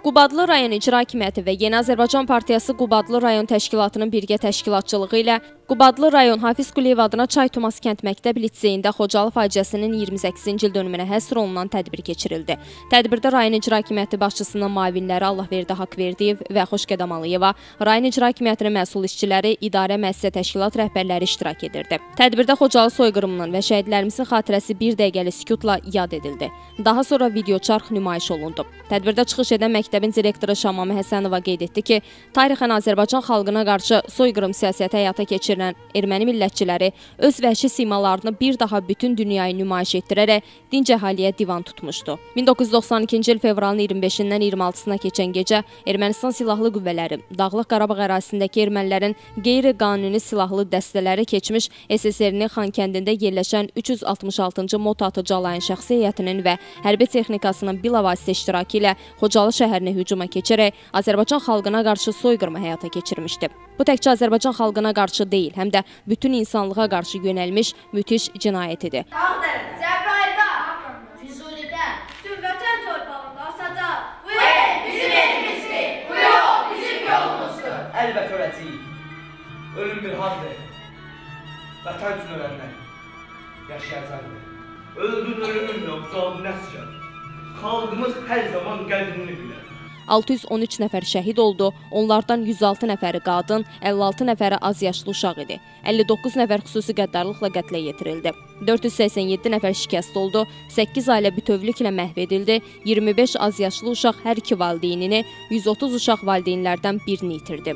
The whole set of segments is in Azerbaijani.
Qubadlı rayon İcra Hakimiyyəti və Yeni Azərbaycan Partiyası Qubadlı rayon təşkilatının birgə təşkilatçılığı ilə Qubadlı rayon Hafiz Quliyev adına Çay Tumas kənd məktəb liseyində Xocalı faciəsinin 28-ci il dönümünə həsr olunan tədbir keçirildi. Tədbirdə rayon İcra Hakimiyyəti başçısının müavinləri Allahverdi Haqverdiyev və Xoşqədəm Aliyeva, rayon İcra Hakimiyyətinin məsul işçiləri, idarə müəssisə təşkilat rəhbərləri iştirak edirdi. Tədbirdə Xocalı soyqırımının və şəhidlərimizin xatirəsi bir dəqiqəli sükutla yad edildi. Daha sonra videoçarx nümayiş olundu. Tədbirdə çıxış edən məktəbin direktoru Şamami Həsənova qeyd etdi ki, tarixən Azərbaycan xalqına qarşı soyqırım siyasəti həyata keçirilən erməni millətçiləri öz vəhşi simalarını bir daha bütün dünyaya nümayiş etdirərək dinc əhaliyə divan tutmuşdu. 1992-ci il fevralın 25-dən 26-sına keçən gecə Ermənistan silahlı qüvvələri Dağlıq Qarabağ ərazisindəki ermənilərin qeyri-qanuni silahlı dəstələri keçmiş SSR-nin Xankəndində yerləşən 366-cı mot atıcı alayın şəxsi heyətinin və hərbi texnikasının bilavasitə iştirakı ilə Xocalı şəhərinə hücuma keçərək Azərbaycan xalqına qarşı soyqırımı həyata keçirmişdi. Bu təkcə Azərbaycan xalqına qarşı deyil, həm də bütün insanlığa qarşı yönəlmiş müthiş cinayət idi. Ağdərədə, Cəbrayılda, Füzulidə, bütün vətən torpağında asacaq. Bu el bizim elimizdir, bu yol bizim yolumuzdur. Əlbət öləcəyik. Ölüm bir haddır. Vətən üçün ölənlər yaşayacaqdır. Öldün ölümün yox, zalim nəscə. Xalqımız hər zaman qədrini bilər. 613 nəfər şəhid oldu, onlardan 106 nəfəri qadın, 56 nəfəri az yaşlı uşaq idi. 59 nəfər xüsusi qəddarlıqla qətlə yetirildi. 487 nəfər şikəst oldu, 8 ailə bütövlüklə məhv edildi, 25 az yaşlı uşaq hər iki valideynini, 130 uşaq valideynlərdən birini itirdi.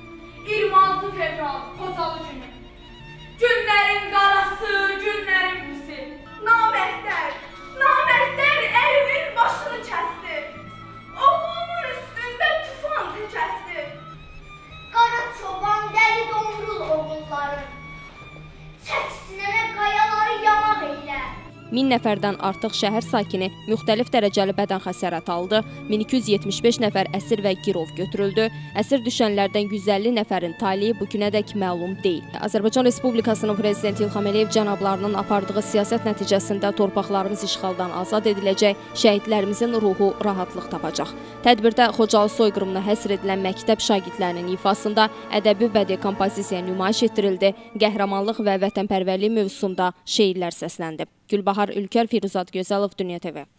26 fevral, Xocalı günü. Günlərin qarası, günlərin pisi. Namərdlər, namərdlər ərimin başını kəsdi. Oğlumun üstündə tufan təkəsdi. Qara çoban dəli domrul oğulları. Çəksinənə qayaları yamaq eylə. 1000 nəfərdən artıq şəhər sakini müxtəlif dərəcəli bədən xəsarəti aldı, 1275 nəfər əsir və girov götürüldü, əsir düşənlərdən 150 nəfərin taleyi bugünədək məlum deyil. Azərbaycan Respublikasının Prezidenti İlham Əliyev cənablarının apardığı siyasət nəticəsində torpaqlarımız işğaldan azad ediləcək, şəhidlərimizin ruhu rahatlıq tapacaq. Tədbirdə Xocalı soyqırımına həsr edilən məktəb şagirdlərinin ifasında ədəbi bədii kompozisiya nümayiş etdirildi, qəhrəmanlıq və vətənpərvərlik mövzusunda şeirlər səsləndi. Gülbahar Ülkər, Firuzat Gözəlov, Dünya TV.